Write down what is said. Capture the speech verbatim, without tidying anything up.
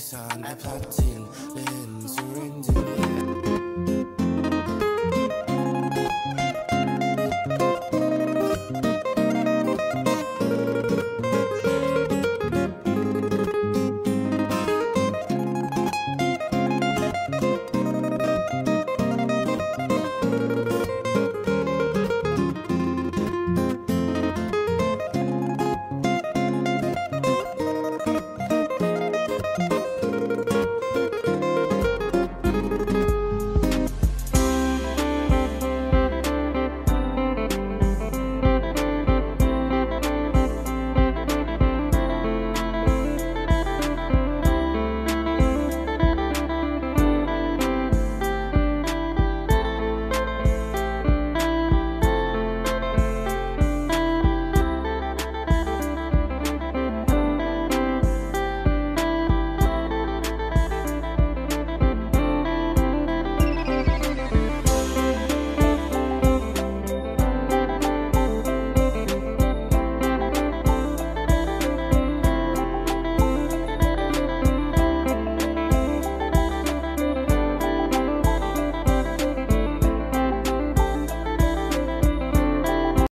อีสานและพัดถิ่นเล่นสุรินทร์ที่นี่